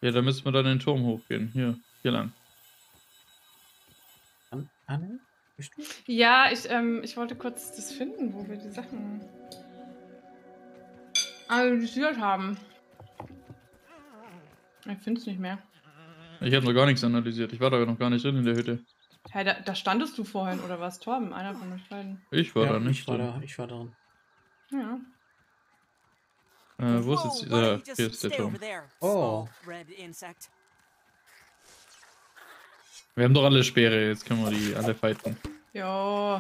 Ja, da müssen wir dann den Turm hochgehen. Hier lang. Anne? Bist du? Ja, ich wollte kurz das finden, wo wir die Sachen analysiert haben. Ich finde es nicht mehr. Ich habe noch gar nichts analysiert. Ich war da noch gar nicht drin in der Hütte. Hä, da standest du vorhin, oder was, Torben? Einer von euch beiden. Ich war Ja, da nicht ich war drin. da. Ich war drin. Ja. Wo ist jetzt dieser? Hier ist der Turm. Oh. Wir haben doch alle Speere, jetzt können wir die alle fighten. Jo.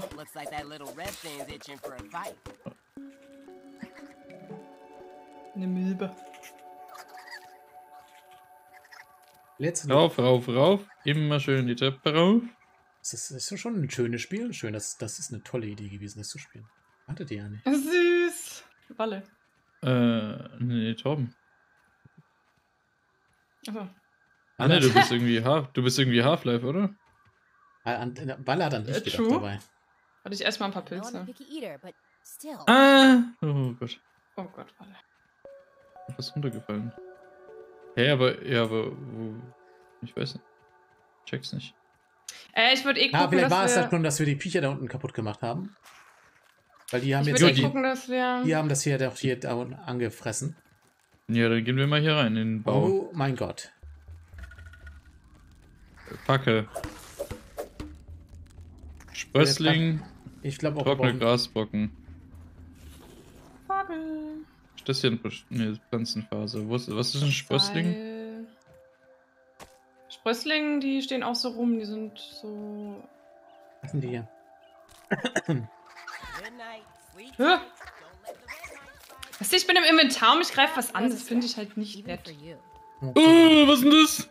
Eine Milbe. Rauf. Immer schön die Treppe rauf. Das ist schon ein schönes Spiel. Schön, das ist eine tolle Idee gewesen, das zu spielen. Hattet ihr ja nicht. Süß. Walle. Nee, Torben. Achso. Anne, du bist irgendwie Half-Life, oder? Balle hat dann nicht gedacht True. dabei. Hatte ich erstmal ein paar Pilze. Oh Gott. Oh Gott, Walle. Was runtergefallen. Hä, aber wo? Ich weiß nicht. Check's nicht. Ich würde gucken, Vielleicht war dass es wir... das schon, dass wir die Viecher da unten kaputt gemacht haben. Weil die haben Ich jetzt würde gucken, dass wir... die haben das hier da unten angefressen. Ja, dann gehen wir mal hier rein in den Bau. Oh mein Gott. Fackel. Sprössling. Ich glaube auch. Trockene Grasbrocken. Vogel. Ist das hier eine Pflanzenphase? Was ist ein Sprössling? Sprösslinge, die stehen auch so rum, die sind so... Was sind die hier? Hä? Weißt du, ich bin im Inventar und ich greife was an, das finde ich halt nicht nett. Was ist denn das?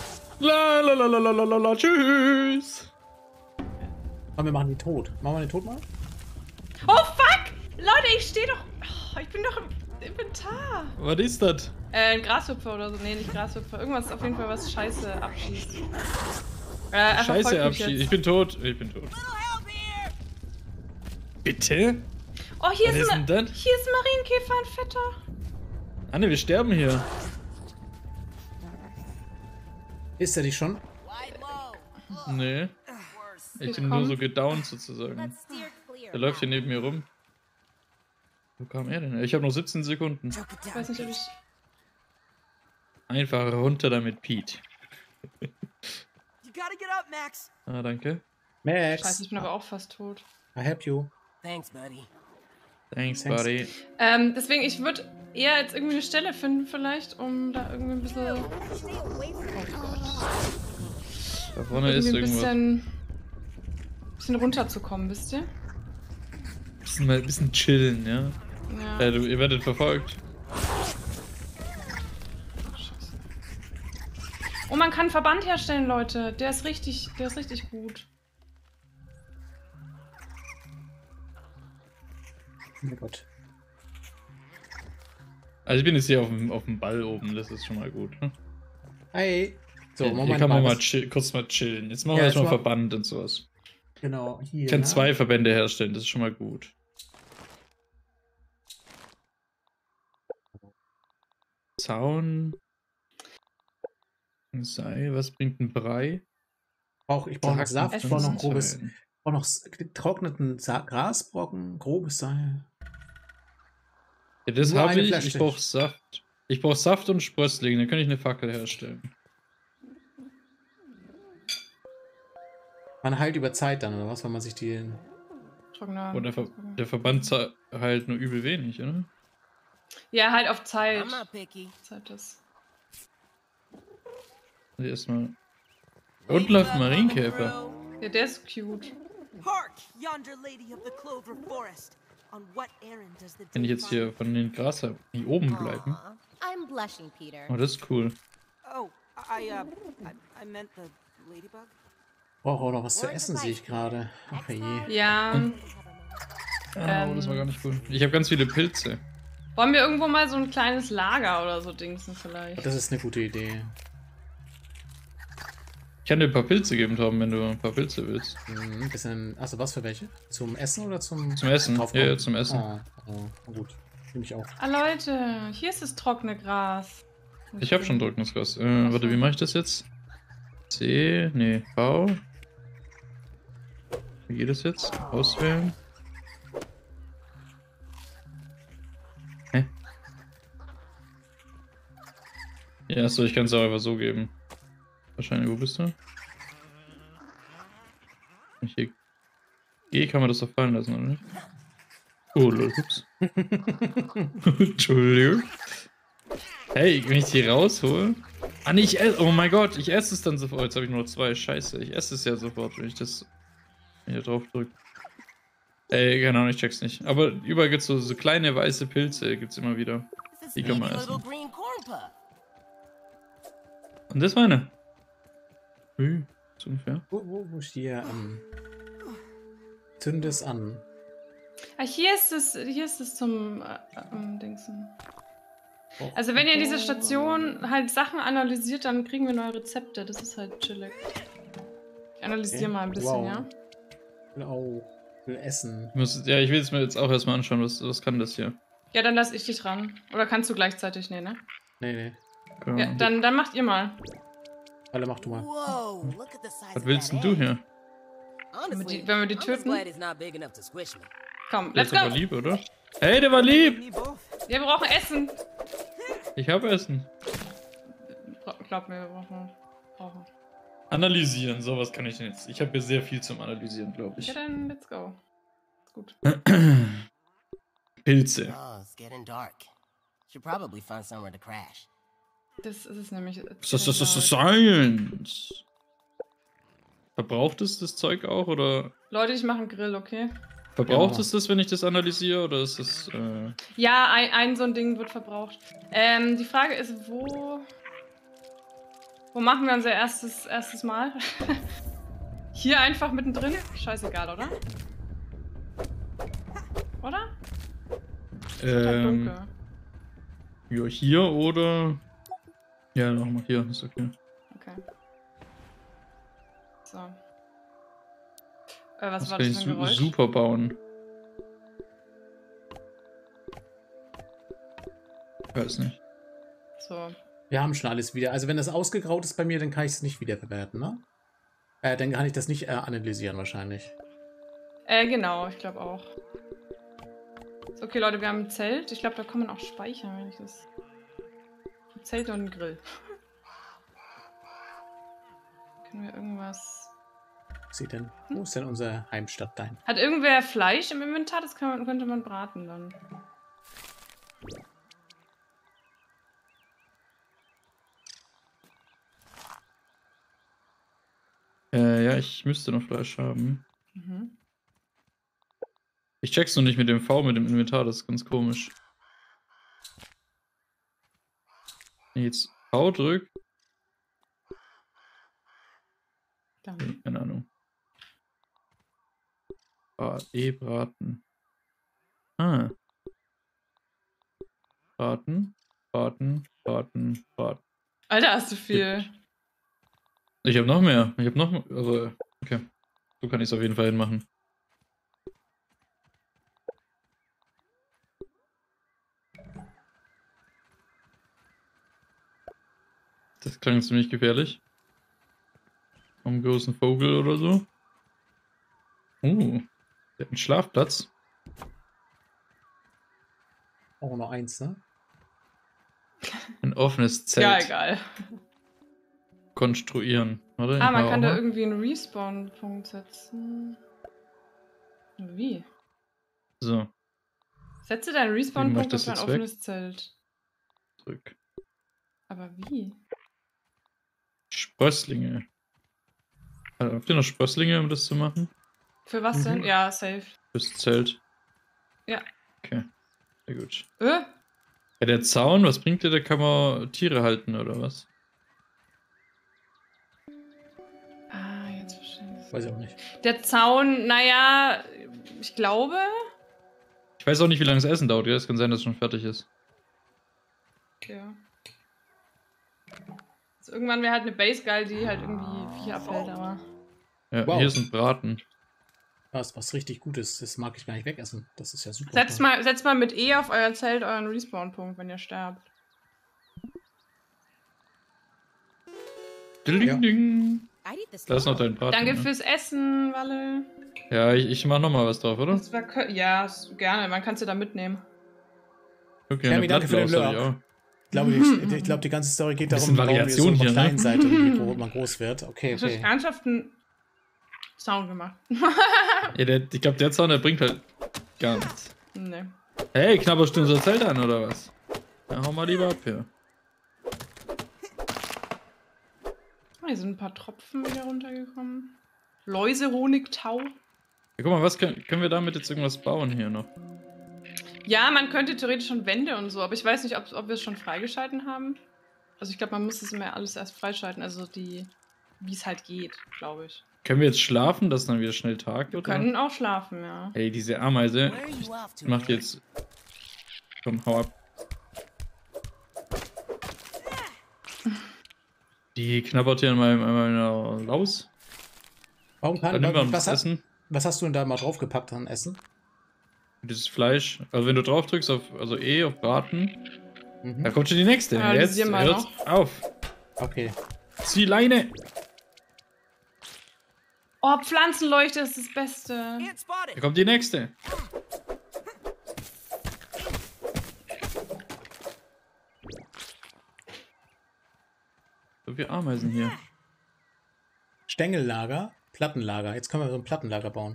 La, tschüss. Komm, wir machen die tot. Machen wir den tot mal? Oh fuck! Leute, ich stehe doch... Oh, ich bin doch im Inventar. Was ist das? Ein Grashüpfer oder so. Nee, nicht Grashüpfer. Irgendwas auf jeden Fall, was Scheiße abschießt. Einfach Scheiße folgt mich abschied. jetzt. Ich bin tot. Bitte? Oh, hier Was ist ist ein denn das? Marienkäfer, ein fetter. Anne, wir sterben hier. Ist er die schon? Nee. Ich bin nur so gedownt sozusagen. Der läuft hier neben mir rum. Wo kam er denn? Ich habe noch 17 Sekunden. Ich weiß nicht, ob ich... Einfach runter damit, Pete. Ah, danke. Max. Scheiße, ich bin aber auch fast tot. I help you. Thanks, Thanks. buddy. Deswegen, ich würde eher jetzt irgendwie eine Stelle finden vielleicht, um da irgendwie ein bisschen... Oh Gott. Da vorne ist Irgendwie ein irgendwas. bisschen runterzukommen, wisst ihr? Ein bisschen chillen, ja? Ja. Ihr werdet verfolgt. Oh, man kann einen Verband herstellen, Leute. Der ist richtig gut. Oh mein Gott. Also ich bin jetzt hier auf dem Ball oben, das ist schon mal gut. Ne? Hey. So, Hier kann man mal kurz mal chillen. Jetzt machen wir erstmal Verband und sowas. Genau, hier. Ich kann 2 Verbände herstellen, das ist schon mal gut. Zaun. Ein Seil, was bringt ein Brei? Ich brauche noch Saft, ich brauche noch grobes. Seil. Ich brauche noch getrockneten Grasbrocken, grobes Seil. Ja, das Nur habe eine ich. Flasche. Ich brauche Saft. Ich brauche Saft und Sprössling, dann kann ich eine Fackel herstellen. Man heilt über Zeit dann, oder was, wenn man sich die... Trockener. Und der Verband halt nur übel wenig, oder? Ja, halt auf Zeit. Zeit ist. Erstmal. Und läuft ein Marienkäfer. Ja, der ist cute. Wenn ich jetzt hier von den Gras hier oben bleiben. Oh, das ist cool. Brauche auch noch was zu essen, sehe ich gerade. Ach je. Ja. Oh, das war gar nicht cool. Ich habe ganz viele Pilze. Wollen wir irgendwo mal so ein kleines Lager oder so dingsen vielleicht? Das ist eine gute Idee. Ich kann dir ein paar Pilze geben, Tom, wenn du ein paar Pilze willst. Also was für welche? Zum Essen oder zum Essen. Draufkommen? Ja, zum Essen. Oh, gut. Nehme ich auch. Ah, Leute, hier ist das trockene Gras. Ich habe schon Drückungsgast. Warte, wie mache ich das jetzt? C, nee, V. Wie geht das jetzt? Auswählen. Hä? Ja, achso, ich kann es auch einfach so geben. Wahrscheinlich, wo bist du? Hier. G kann man das doch fallen lassen, oder nicht? Oh, lol, ups. Entschuldigung. Hey, wenn ich die raushole. Ah, nee, oh mein Gott, ich esse es dann sofort. Jetzt habe ich nur 2. Scheiße, ich esse es ja sofort, wenn ich das hier drauf drücke. Ey, keine Ahnung, ich check's nicht. Aber überall gibt's so kleine weiße Pilze, gibt's immer wieder. Die kann man essen. Und das war eine. So ungefähr. Wo ist hier? Zünde es an. Ah, hier ist es zum Dingsen. Also wenn ihr in dieser Station halt Sachen analysiert, dann kriegen wir neue Rezepte. Das ist halt chillig. Ich analysiere mal ein bisschen, ja? Ich will essen. Ich will es mir jetzt auch erstmal anschauen, was kann das hier? Ja, dann lass ich dich dran. Oder kannst du gleichzeitig? Nee, ne? Nee. Ja, dann macht ihr mal. Alle, mach du mal. Was willst denn du hier? Wenn wir die töten. Komm, let's go! Der war lieb, oder? Hey, der war lieb! Wir brauchen Essen! Ich habe Essen. Glaub mir, wir brauchen. Analysieren, sowas kann ich denn jetzt. Ich habe hier sehr viel zum Analysieren, glaube ich. Ja, dann let's go. Ist gut. Pilze. Das ist es nämlich. Das ist Science. Verbraucht es das Zeug auch, oder? Leute, ich mache einen Grill, okay? Verbraucht es das, wenn ich das analysiere, oder ist es, Ja, ein so ein Ding wird verbraucht. Die Frage ist, wo machen wir unser erstes Mal? Hier einfach mittendrin? Scheißegal, oder? Oder? Wird halt dunkel. Ja, hier oder... Ja, nochmal hier, ist okay. Okay. So. Was war kann das ich für ein Geräusch? super bauen. Ich weiß nicht. So. Wir haben schon alles wieder. Also wenn das ausgegraut ist bei mir, dann kann ich es nicht wiederverwerten, ne? Dann kann ich das nicht analysieren wahrscheinlich. Genau, ich glaube auch. So, okay, Leute, wir haben ein Zelt. Ich glaube, da kann man auch speichern, wenn ich das... Ein Zelt und ein Grill. Können wir irgendwas... Wo ist denn unsere Heimstatt dein? Hat irgendwer Fleisch im Inventar? Das könnte man braten dann. Ja, ich müsste noch Fleisch haben. Mhm. Ich check's noch nicht mit dem V, mit dem Inventar, das ist ganz komisch. Wenn ich jetzt V drück. Dann. Keine Ahnung. Braten. Ah. Braten. Alter, hast du viel. Ich habe noch mehr. Also, okay. So kann ich es auf jeden Fall hinmachen. Das klang ziemlich gefährlich. Vom großen Vogel oder so. Der hat einen Schlafplatz. Auch noch eins, ne? Ein offenes Zelt. Ja, egal. Konstruieren. Warte, Man kann da irgendwie einen Respawn-Punkt setzen. Wie? So. Setze deinen Respawn-Punkt auf ein jetzt offenes Zelt. Zurück. Aber wie? Sprösslinge. Habt ihr noch Sprösslinge, um das zu machen? Für was denn? Ja, safe. Fürs Zelt. Ja. Okay. Sehr gut. Ja, der Zaun, was bringt der? Da kann man Tiere halten, oder was? jetzt verstehe ich. Weiß ich auch nicht. Der Zaun, naja, ich glaube. Ich weiß auch nicht, wie lange das Essen dauert. Ja, es kann sein, dass es schon fertig ist. Ja. Also irgendwann wäre halt eine Base geil, die halt irgendwie Vieh abhält, aber. Ja, wow. Hier ist ein Braten. Was richtig gut ist, das mag ich gar nicht wegessen. Das ist ja super. Setzt mal mit E auf euer Zelt euren Respawn-Punkt, wenn ihr sterbt. Ding, ding. Da ist noch dein Braten. Danke ne? fürs Essen, Walle. Ja, ich mach noch mal was drauf, oder? Das war ja, gerne. Man kann es ja da mitnehmen. Okay, Tammy, danke für den Blattlaus hab ich Lurk. auch. Ich glaube, die ganze Story geht Bisschen darum, warum wir so Variation auf hier, der ne? kleinen Seite und wie man groß wird. Okay, Ich habe okay. ernsthaft einen Sound gemacht. Ja, ich glaube, der Zaun, der bringt halt gar nichts. Nee. Hey, knabberst du unser Zelt an, oder was? Ja, hau mal lieber ab hier. Hier sind ein paar Tropfen wieder runtergekommen. Läuse, Honig, Tau. Ja, guck mal, was können wir damit jetzt irgendwas bauen hier noch? Ja, man könnte theoretisch schon Wände und so, aber ich weiß nicht, ob wir es schon freigeschalten haben. Also ich glaube, man muss es immer alles erst freischalten, also wie es halt geht, glaube ich. Können wir jetzt schlafen, dass dann wieder schnell Tag Wir wird? können auch schlafen, ja. Ey, diese Ameise macht jetzt... Komm, hau ab. Die knabbert hier an meiner Laus. Warum Dann nehmen wir uns was Essen. hast du denn da mal draufgepackt an Essen? Dieses Fleisch. Also wenn du drauf drückst auf Braten, Mhm. da kommt schon die nächste. Jetzt Analysieren wir hört noch. auf. Okay. Zieh Leine. Oh, Pflanzenleuchte ist das Beste. Da kommt die nächste. So viele Ameisen hier. Stängellager, Plattenlager. Jetzt können wir so ein Plattenlager bauen.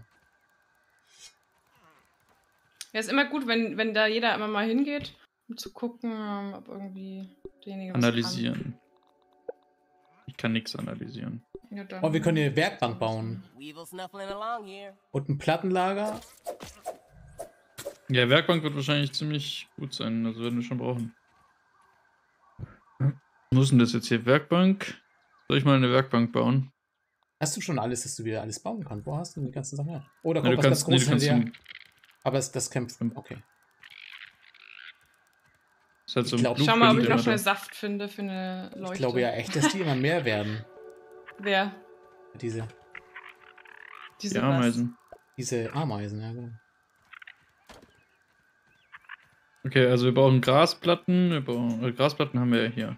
Ja, ist immer gut, wenn da jeder immer mal hingeht, um zu gucken, ob irgendwie derjenige was Analysieren. Ich kann nichts analysieren. kann. Ja, dann. Oh, wir können eine Werkbank bauen. Und ein Plattenlager. Ja, Werkbank wird wahrscheinlich ziemlich gut sein. Also werden wir schon brauchen. Wo ist denn das jetzt hier? Werkbank? Soll ich mal eine Werkbank bauen? Hast du schon alles, dass du wieder alles bauen kannst? Wo hast du denn die ganzen Sachen her? Oh, da Nee, kommt was ganz Großes hinterher. Aber das kämpft. Okay. ist halt so Ich glaub, Schau mal, ob ich noch Blueprint schnell immer Saft finde für eine Leuchte. Ich glaube ja echt, dass die immer mehr werden. Wer? Diese Die Ameisen. Ameisen, ja genau. Okay, also wir brauchen Grasplatten. Grasplatten haben wir ja hier.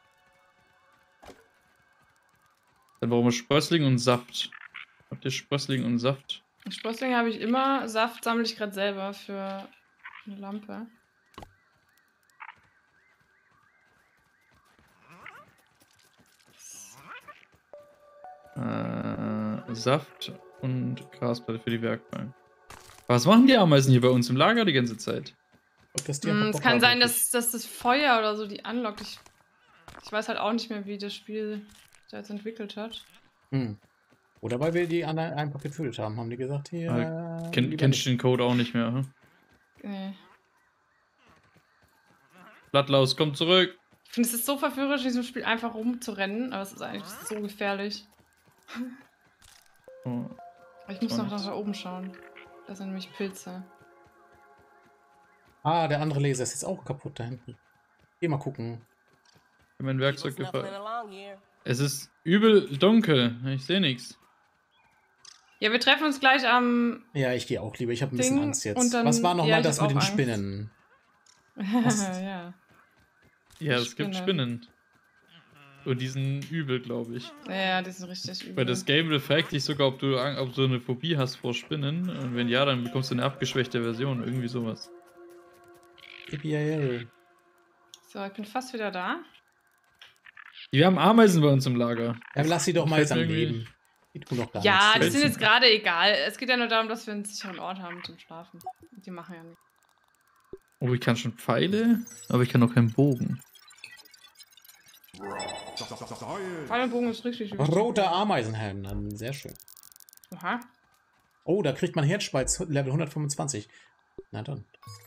Dann brauchen wir Sprössling und Saft. Habt ihr Sprössling und Saft? Sprösslinge habe ich immer. Saft sammle ich gerade selber für eine Lampe. Saft und Grasplatte für die Werkbank. Was machen die Ameisen hier bei uns im Lager die ganze Zeit? Ob das die einfach Es Bock kann haben, sein, wirklich. dass das Feuer oder so die anlockt. Ich weiß halt auch nicht mehr, wie das Spiel da jetzt entwickelt hat. Hm. Oder weil wir die anderen einfach gefüllt haben, haben die gesagt, hier. Kennst du den Code auch nicht mehr? Hm? Nee. Blattlaus, komm zurück! Ich finde, es ist so verführerisch, in diesem Spiel einfach rumzurennen, aber es ist eigentlich so gefährlich. Oh. Ich muss Oh, noch nichts. nach da oben schauen. Das sind nämlich Pilze. Ah, der andere Laser ist jetzt auch kaputt da hinten. Geh mal gucken. Ich hab mein Werkzeug gefallen. Es ist übel dunkel. Ich sehe nichts. Ja, wir treffen uns gleich am... Ja, ich gehe auch lieber. Ich habe ein bisschen Ding Angst jetzt. und dann- Was war nochmal ja, ich das hab mit den auch Angst. Spinnen? ja. Ja, es gibt Spinne. Spinnen. Und die sind übel, glaube ich. Ja, die sind richtig übel. Weil das Game fragt dich sogar, ob du eine Phobie hast vor Spinnen. Und wenn ja, dann bekommst du eine abgeschwächte Version. Irgendwie sowas. Yippie. So, ich bin fast wieder da. Wir haben Ameisen bei uns im Lager. Ja, lass sie doch mal jetzt am Fällt mir irgendwie- Leben. Die tun doch gar Ja, die nichts. sind jetzt gerade egal. Es geht ja nur darum, dass wir einen sicheren Ort haben zum Schlafen. Die machen ja nichts. Oh, ich kann schon Pfeile, aber ich kann noch keinen Bogen. Pfeil und Bogen ist richtig wichtig. Roter Ameisenhelm, dann sehr schön. Aha. Oh, da kriegt man Herzspalz Level 125. Na dann.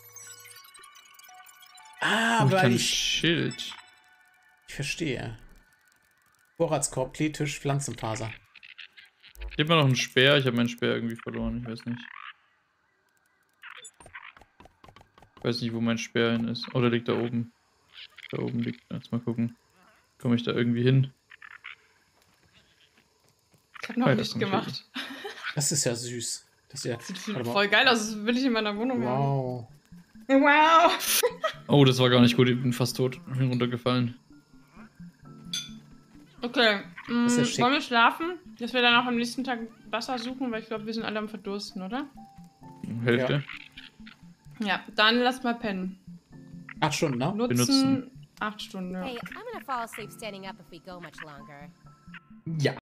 Ah, Oh, ich weil kann ich Schild. verstehe. Vorratskorb, Kleetisch, Pflanzenfaser. Gib mir noch einen Speer. Ich habe meinen Speer irgendwie verloren. Ich weiß nicht. Ich weiß nicht, wo mein Speer hin ist. Oh, der liegt da oben. Da oben liegt er. Jetzt mal gucken. Komme ich da irgendwie hin? Ich habe noch Ja, nicht das kommt gemacht. Das ist ja süß. Das ist ja, Sieht warte mal. voll geil aus. Das will ich in meiner Wohnung haben. Wow. Wow. Oh, das war gar nicht gut. Ich bin fast tot. Ich bin runtergefallen. Okay, Das ist ja schick. wollen wir schlafen? Dass wir dann auch am nächsten Tag Wasser suchen, weil ich glaube, wir sind alle am Verdursten, oder? Hälfte. Ja, dann lass mal pennen. 8 Stunden, ne? Nutzen 8 Stunden, ja. Hey, I'm gonna fall asleep standing up if we go much longer. Ja.